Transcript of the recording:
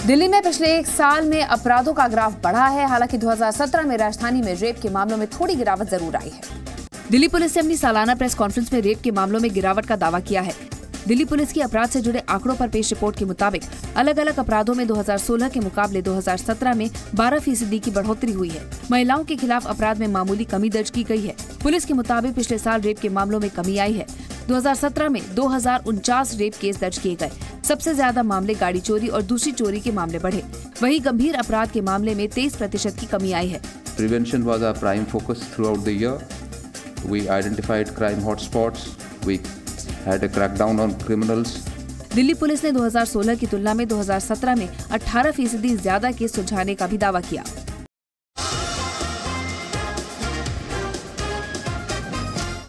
दिल्ली में पिछले एक साल में अपराधों का ग्राफ बढ़ा है। हालांकि 2017 में राजधानी में रेप के मामलों में थोड़ी गिरावट जरूर आई है। दिल्ली पुलिस ने अपनी सालाना प्रेस कॉन्फ्रेंस में रेप के मामलों में गिरावट का दावा किया है। दिल्ली पुलिस की अपराध से जुड़े आंकड़ों पर पेश रिपोर्ट के मुताबिक अलग अलग अपराधों में 2016 के मुकाबले 2017 में 12% की बढ़ोतरी हुई है। महिलाओं के खिलाफ अपराध में मामूली कमी दर्ज की गई है। पुलिस के मुताबिक पिछले साल रेप के मामलों में कमी आई है। 2017 में 2049 रेप केस दर्ज किए गए। सबसे ज्यादा मामले गाड़ी चोरी और दूसरी चोरी के मामले बढ़े। वहीं गंभीर अपराध के मामले में 23% की कमी आई है। Prevention was our prime focus throughout the year. We identified crime hotspots. We had a crackdown on criminals. Delhi police ने 2016 की तुलना में 2017 में 18% ज्यादा केस सुलझाने का भी दावा किया।